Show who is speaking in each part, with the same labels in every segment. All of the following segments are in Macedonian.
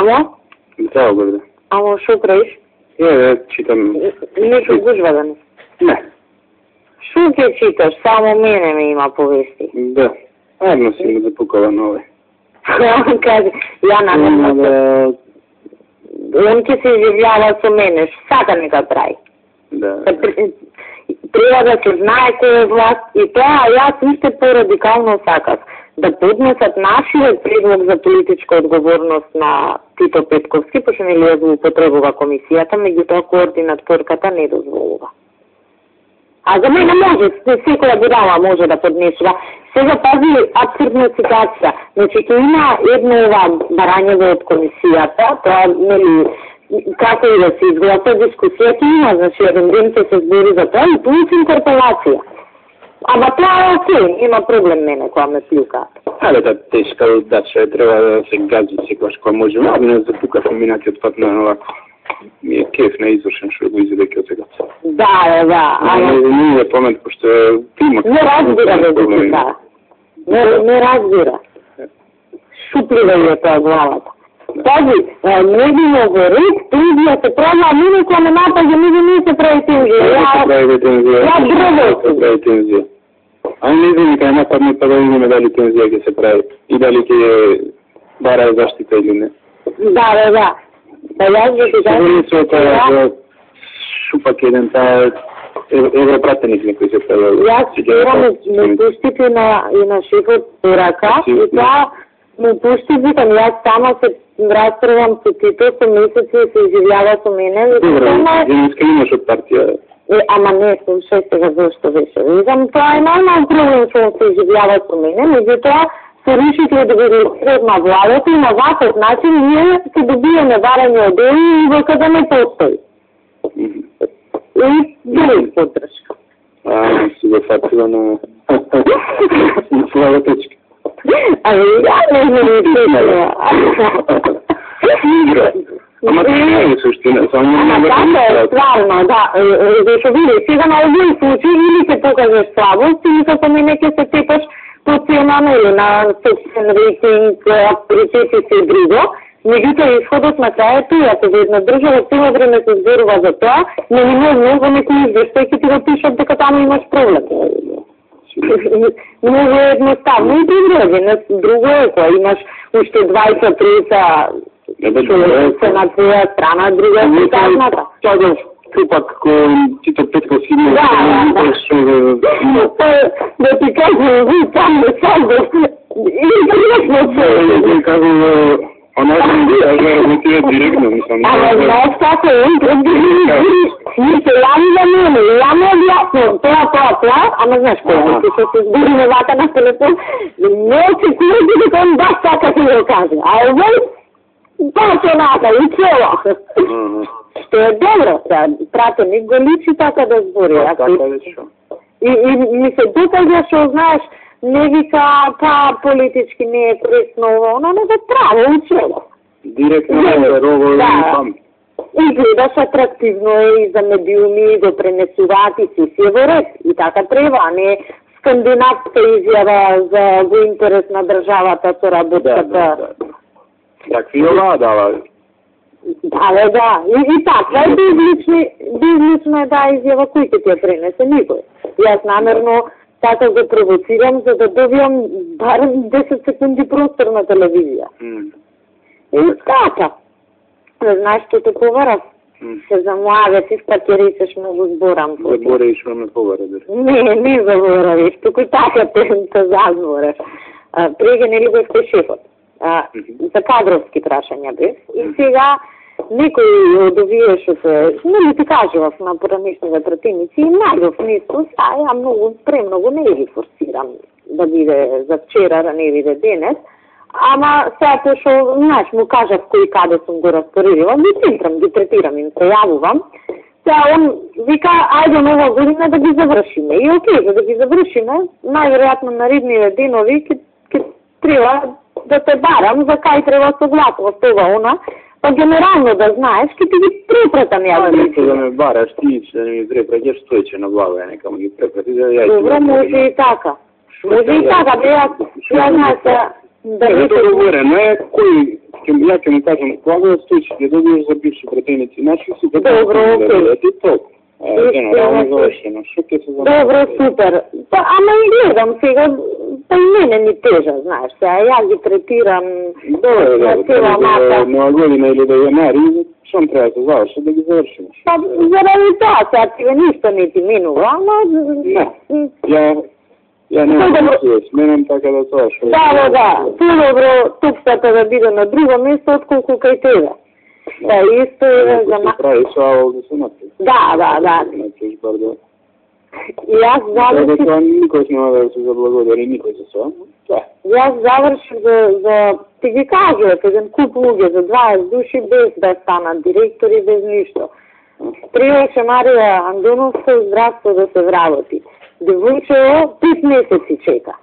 Speaker 1: Amo?
Speaker 2: Zdravo, Gorda.
Speaker 1: Amo, što praviš?
Speaker 2: Ja čitam...
Speaker 1: Nekaj gužva danes.
Speaker 2: Ne.
Speaker 1: Šutje čitaš, samo mene me ima povesti.
Speaker 2: Da. Arno si mi zapukala nove.
Speaker 1: Kaže, ja namjerno se... On će se izjavljava sa mene, vsaka neka pravi.
Speaker 2: Da.
Speaker 1: Treba da se знае кој е власт и тоа, јас уште по-радикално сакав да поднесат нашиот предлог за политичка одговорност на Тито Петковски, пошто нели ја злоупотребува комисијата, меѓутоа координаторката не дозволува. А за мене може, секоја будала може да поднесува. Сега пази абсурдна ситуација. Значи, ќе има едно ова барањево од комисијата, тоа нели како и да се изгласа дискусија, ќе има, значи, еден ден ќе се збори за тоа и плюс интерпелација. Ама тоа е окей, има проблем мене која ме плюкаат.
Speaker 2: Але да тешка задача, треба да се гази секогаш кога можеме, а не запукав минатиот пат на овако. Ми е кеф не извршен што го изведеке од сега.
Speaker 1: Да, да.
Speaker 2: Не е помет, пошто тимот...
Speaker 1: Не разбира веќе да. Не разбира. Шуплива е тоа главата. Пази, не би много ред, тензија се прави, а мене која ме напаѓа, не се прави тензија. Ја дрво
Speaker 2: си. А не знам кај нападне, па да видиме дали тензија ќе се прави и дали ќе бара заштита или не.
Speaker 1: Да. Па јас ќе ти кажам...
Speaker 2: Се тоа шупак еден таа европратеник некој се прави.
Speaker 1: Јас ме пуштите и на шефот рака и тоа ме пушти, викам, јас сама се расправам со Тито, со месеци се изживјава со мене.
Speaker 2: Добро, денеска имаш од партија.
Speaker 1: Ама не, слушај сега зашто беше. Викам, тоа е нормален проблем што се изживјава со мене, меѓутоа се решите да го регистрират на владата и на ваков начин ние се добиеме барање од ЕИ и дека да не постои. И други поддршка.
Speaker 2: Си го фатила на слава точка.
Speaker 1: Ами, ја не знам.
Speaker 2: Ама тоа е суштина, само
Speaker 1: ама така е, стварно, да. Зашто види, сега на овој случај или се покажеш слабост, или како мене ќе се тепаш по цена на собствен рейтинг, авторитет и се друго. Меѓутоа, исходот на крај е тој, ако една држава цело време се зборува за тоа, неминујно во некој извештај ќе ти го пишат дека таму имаш проблем. Много едноставно и превредено. Друго е која имаш уште 20-30 човека на твоја страна, друга е казната.
Speaker 2: Чагав тупак кој Тито Петковски има.
Speaker 1: Да ти кажам, ви там не сагав. Интересно се.
Speaker 2: Да кажам, она ја работира директно, мислам.
Speaker 1: Ама знаеш како е, ние се јави за мене, ја не објаснам тоа, ама знаеш кој, што се збориме вака на телефон, не очекувате дека он баш така се го каже, а овој баш онака, и цело. Што е добро, пратеник го личи така да збори. И ми се допаѓа што знаеш, не вика, па политички не е корисно ово, но не го право учело.
Speaker 2: Директно за рово и пам.
Speaker 1: И гледаш атрактивно е и за медиуми, го пренесуваат и си е во ред. И така треба, а не скандинавска изјава за во интерес на државата со работката.
Speaker 2: Такви ова дава.
Speaker 1: Да. И така е безлично е да изјава кој ќе ти ја пренесе никој. Јас намерно така го провоцирам за да добијам барем 10 секунди простор на телевизија. И така. Знаеш што те поварав? Се замлагаш и спакерисаш многу зборам.
Speaker 2: Заборавиш ме повара,
Speaker 1: дали? Не заборавиш, туку така те зазбораш. Преге нели бевте шефот. За кадровски прашања бев. И сега некој од овие што се, нели ти кажував на поранешните пратеници, и најдов нешто, ја многу спремно го не ги форсирам да биде за вчера, да не биде денес, ама сега пошо, знаеш, му кажав кој каде сум го распоредила, ги центрам, ги третирам, им се јавувам. Сега он вика, ајде нова година да ги завршиме. И окей, за да ги завршиме, најверојатно наредниве денови ќе треба да те барам за кај треба согласност ова, она, па генерално да знаеш, ќе ти ги препратам ја да
Speaker 2: не да ме бараш, ти да не ми препратиш, стојче на глава, нека ми ги препрати, да ја...
Speaker 1: Добро, може и така. Може и така, бе, ја знаеш, Да,
Speaker 2: е договорено е кој ја ќе му кажам кога стоиш ќе добиеш за бивши пратеници наши си
Speaker 1: Добро, окей.
Speaker 2: Ти толку. Генерално завршено. Што ќе се
Speaker 1: Добро, супер. Па, ама и гледам сега, па и мене ми тежа, знаеш, сега ја ги третирам на цела маса.
Speaker 2: Нова година или да јанари, што треба да се заврши, да ги завршим.
Speaker 1: Па, заради тоа, сега тебе ништо не ти минува, ама...
Speaker 2: Ја не сменам така да тоа што...
Speaker 1: Да, по-добро тупстата да биде на друго место, отколку кај тебе. Да, исто е за ма...
Speaker 2: Прави соавол да се напи.
Speaker 1: Да.
Speaker 2: Значиш бар да...
Speaker 1: И јас завршив...
Speaker 2: Тоа никој нема да се заблагодари никој за тоа.
Speaker 1: Јас завршив за... Ти ги кажуват, еден куп луѓе за 20 души без да станат директори, без ништо. Приеше Марија Андоновска здравство да се вработи. Девојчево 5 месеци чека.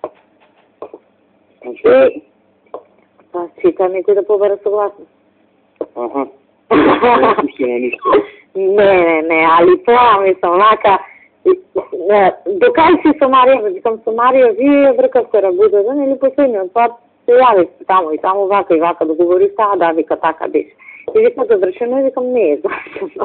Speaker 1: Па чека некој да побере согласност.
Speaker 2: Аха. Не ништо.
Speaker 1: Не, али тоа мислам, вака, докај си со Марија, викам со Марија, вие вркавте работата, нели последниот пат се јавивте таму и таму вака и вака договоривте, да, вика така беше. И вика завршено и викам не е завршено.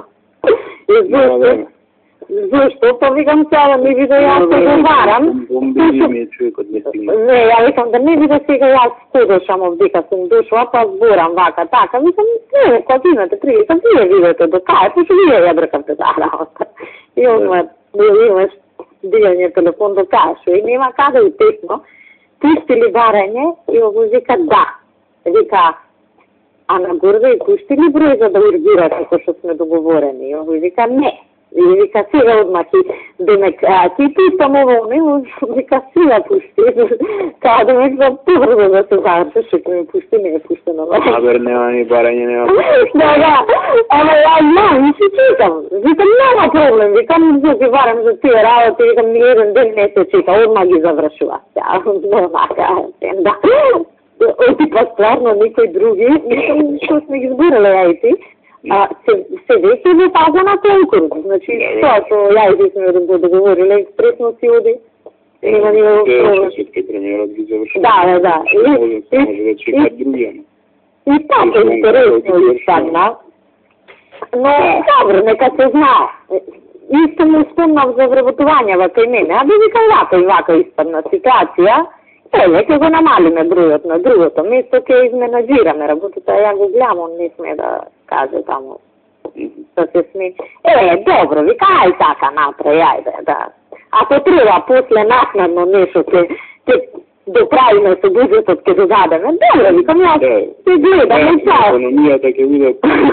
Speaker 1: Зошто? Па викам сега не би да јас се говорам. Не, ја викам да не би да сега јас подошам овдека сум дошла, па зборам вака, така. Викам, не, кога имате прилика, вие видите до кај, пошто вие ја бркавте таа работа. И он имаш дигање телефон до кај, и нема каде и тесно. Пусти ли барање? И ово вика да. Вика, а на горда и пусти ли број за да ургирате како што сме договорени? И ово вика не. И вика сега одмах и демек, ти пустам ово, не, вика сега пусти. Као демек за побрзо да се завршиш, што ми пусти, не е пуштено.
Speaker 2: Абер, нема ни барање, нема.
Speaker 1: Да, ама ја знам и си чекам. Викам, нема проблем, викам, да ги барам за тие работи, викам, ни еден ден не се чека, одмah ги завршува. Да. Отипа стварно никој други, викам, што сме ги зборале ја и ти. Се веќе во фаза на конкурс, значи тоа што ја и ти сме го договориле, експресно си оди. Нема ни во проблем.
Speaker 2: Премиерот ги завршува.
Speaker 1: Да.
Speaker 2: Може да чекат другија.
Speaker 1: И така интересно испадна. Но добро, нека се знае. Исто му спомнав за вработувањава кај мене, а да викам вака и вака испадна ситуација. Ќе го намалиме бројот на другото место, ќе изменаџираме работата, ја го гледам, он не сме да каже таму да се сми. Добро, вика, ај така напре, ајде, да. Ако треба после накнадно нешто ќе доправиме со буџетот, ќе додадеме, добро, викам, јас ќе гледам и тоа.
Speaker 2: Економијата ќе биде...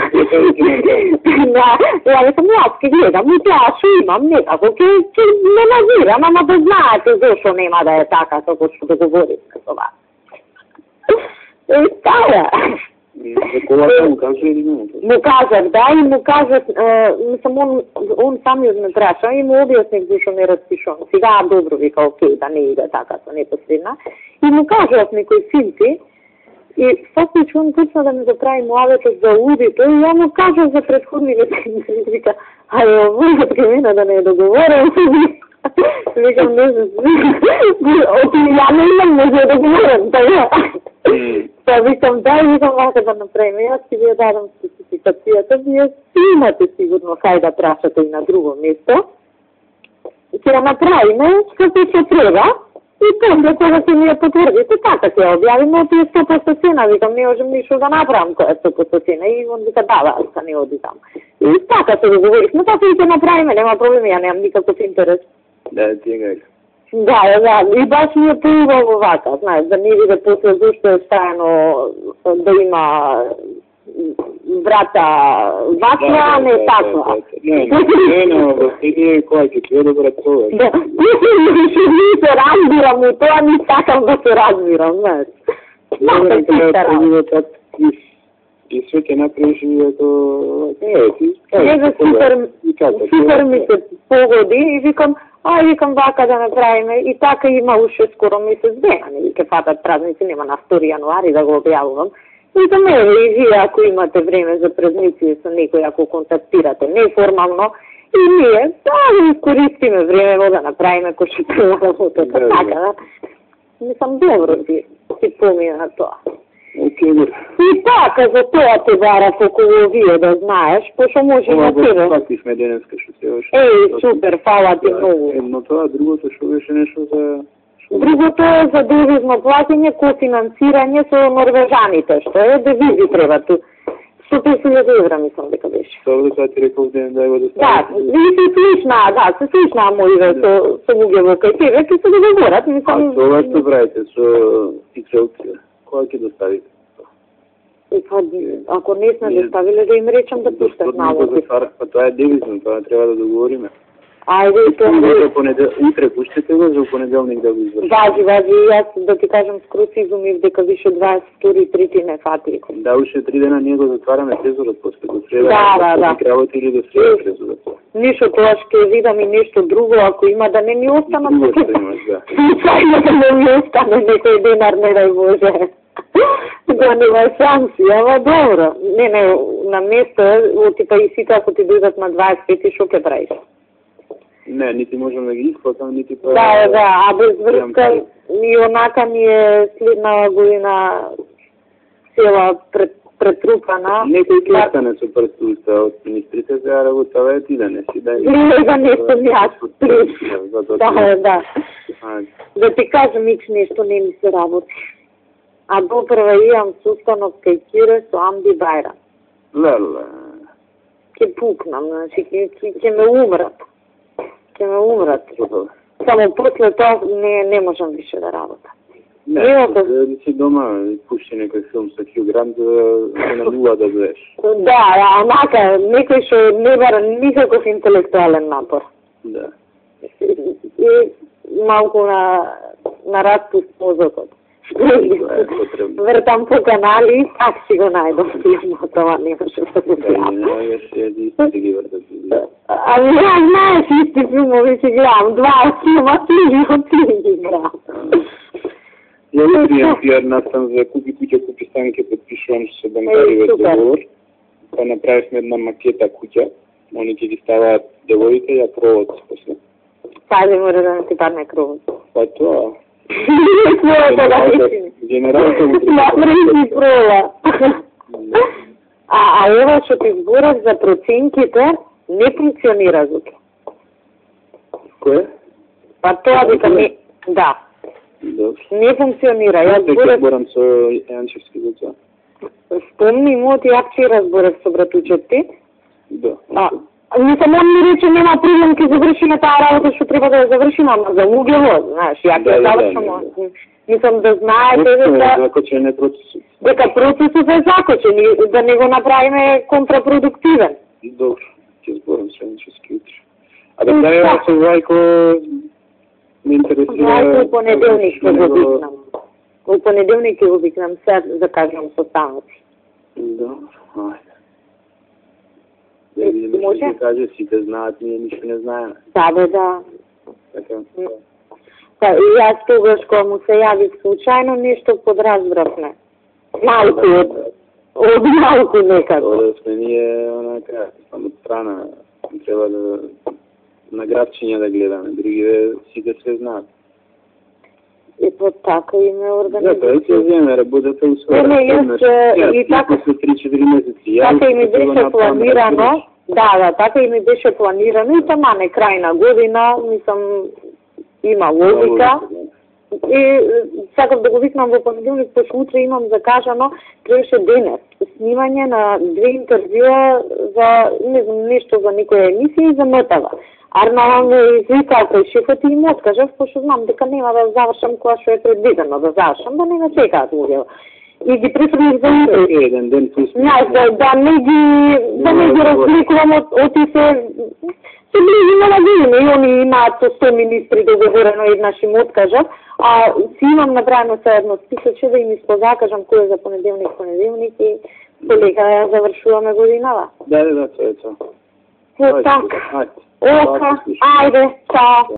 Speaker 1: Да, ја викам, јас ќе гледам и тоа што имам, некако ќе менаџирам, ама да знаете зашо нема да е така, како што договоривме со вас. Таа
Speaker 2: За колата му кажа или не?
Speaker 1: Му кажах, да, и му кажах, мислам, он самиот ме праша и му објасних зашо не распишувам. Сега, добро, вика, окей, да не иде така со непосредна. И му кажав некои финти, и фактично он почна да ми заправи муавето за аудито, и ја му кажав за предходните финти, вика, ајо, вojат ке мене да не е договорен. Викам, не знам, ја не имам, не е договорен, така. Па викам, дај, викам, вака да направиме, јас ќе ви ја дадам спецификацијата, вие си имате сигурно кај да прашате и на друго место. Ќе ја направиме како ќе треба, и после кога ќе ми ја потврдите, така ќе ја објавиме, оти е 100% цена, викам, не можем ништо да направам која е 100% цена, и он вика, да, не оди там. И така се договоривме, така и ќе направиме, нема проблеми, ја немам никаков интерес.
Speaker 2: Да, ти гај.
Speaker 1: Да, и баш ми е поубаво вака, знаеш, да не виде после зашто е стајано да има брата ваква, не таква.
Speaker 2: Не, последнije која ќе ти оде брат това.
Speaker 1: Да, не се разбирам у тоа, не сакам да се разбирам, знаеш.
Speaker 2: И све ќе направиш и ето...
Speaker 1: Супер ми се погоди и викам, викам вака да направиме, и така има уште скоро месец дена, нели ќе фатат празници, нема на 2 јануари да го објавувам. Викам, и вие ако имате време за празници со некој, ако контактирате неформално, и ние да искористиме време да направиме кој што треба работата, така да. Мислам, добро ти. си помина тоа.
Speaker 2: Окей, добре.
Speaker 1: И така, за тоа те барав околу вие, да знаеш, пошто може и на
Speaker 2: Ова
Speaker 1: тебе.
Speaker 2: го фактивме денеска што се още.
Speaker 1: Еј, супер, фала ти многу.
Speaker 2: Едно тоа, другото што беше нешто за...
Speaker 1: Другото е за девизно платење, кофинансирање со норвежаните, што е девизи треба ту. 100.000 евра мислам дека беше.
Speaker 2: Тоа да ти рекол ден да го
Speaker 1: Да,
Speaker 2: достави.
Speaker 1: и се слушна моите со луѓе во кај тебе, ќе се договорат,
Speaker 2: А
Speaker 1: мислам...
Speaker 2: тоа што правите со пикселци? Кога ќе доставите?
Speaker 1: И па, ако не сме доставиле, да им речам да пуштат налози.
Speaker 2: Па тоа е девизно, тоа треба да договориме.
Speaker 1: Ајде,
Speaker 2: Утре пуштете го за понеделник да го извршите.
Speaker 1: Важи, јас да ти кажам скрус изумив дека више 22-3 не фати.
Speaker 2: Да, уште 3 дена ние го затвараме трезорот после до среда.
Speaker 1: Да.
Speaker 2: Работи или до среда трезорот.
Speaker 1: Ништо тоа ќе видам и нешто друго, ако има да не ми остана.
Speaker 2: Друго што имаш, да.
Speaker 1: Случајно да не ми остане некој денар, не дај Боже. Да нема шанси, ама добро. Не, на место, типа и сите ако ти дојдат на 25, шо ќе правиш?
Speaker 2: Не, нити можам да ги исплатам, нити па...
Speaker 1: Да, а без врска и онака ми е следна година цела претрупана.
Speaker 2: Некој ќе остане со прстуста од министрите за работава ти да не си дај.
Speaker 1: Гледа за нешто ми јас да. Да ти кажам, ич нешто не ми се работи. А допрва имам сустанок кај Кире со Амби Бајра.
Speaker 2: Леле.
Speaker 1: Ке пукнам, значи, ке ме умрат. Ке ме умрат. Само после тоа не можам више да работам.
Speaker 2: Не, да си дома пушти некој филм со Хју Грант да на нула да бидеш.
Speaker 1: Да, онака, некој што не бара никаков интелектуален напор.
Speaker 2: Да.
Speaker 1: И малку на распуст мозокот. Вртам по канали, пак си го најдам филмот, това не може да го гледам.
Speaker 2: Не ги вртат.
Speaker 1: Ами ја знаеш, исти филмови си гледам, 2 филма, 3 ги гледам.
Speaker 2: Ја пријам пиар настан за купи куќа, купи стан, ќе подпишувам со банкари веќе договор. Па направивме една макета куќа, они ќе ги ставаат девоите, ја провод после.
Speaker 1: Пази мора да не ти падне кровот.
Speaker 2: Па тоа.
Speaker 1: Генералка направи прола. А ова што ти зборав за проценките не функционира, Зуки.
Speaker 2: Кој?
Speaker 1: Па тоа дека не... Да. Не функционира. Јас
Speaker 2: зборам со Јанчевски за тоа.
Speaker 1: Спомни му, ти јак разборав со братучет ти.
Speaker 2: Да.
Speaker 1: Мислам, он ми рече, нема проблем, ќе завршиме таа работа што треба да ја завршиме, ама за луѓето, знаеш, ја ќе завршам. Мислам да знаете дека процесот е закочен и да не го направиме контрапродуктивен.
Speaker 2: Добро, ќе зборам со Јанчевски утре. А да правиме со Вајко ме интересира...
Speaker 1: Вајко понеделник ќе го викнам. У понеделник ќе го викнам, сега закажам состаноци.
Speaker 2: Добро, ајде. Може? Да каже, сите знаат, ние ништо не знаеме.
Speaker 1: Да.
Speaker 2: Така.
Speaker 1: Па и јас тогаш кога му се јави случајно нешто подразбравме. Малку од малку некако.
Speaker 2: Тоа да сме ние онака само страна, треба да на градчиња да гледаме, другите сите се знаат.
Speaker 1: И по така и ме организира.
Speaker 2: Да, тоа ќе земе работата у своја.
Speaker 1: Не, и така
Speaker 2: се 3-4 месеци.
Speaker 1: Така и ми беше планирано. Да, така и ми беше планирано и тама не крајна година, мислам, има логика. И сакав да го викнам во понеделник, пошто утре имам закажано, требаше денес снимање на 2 интервјуа за не знам нешто за некоја емисија и за МТВ. Арно ме извика кој шефот и им откажав, пошто знам дека нема да завршам која што е предвидено да завршам, да не ме чекаат луѓе. И ги префрлих за утре.
Speaker 2: Еден ден пусна.
Speaker 1: Да не ги развлекувам од и се близимо на година и они имаат со 100 министри договорено, еднаш им откажав, а си имам направено се едно списоче да им испозакажам кој е за понеделник и полека ја завршуваме годинава.
Speaker 2: Да, тоа е тоа.
Speaker 1: Така. Ајде, чао.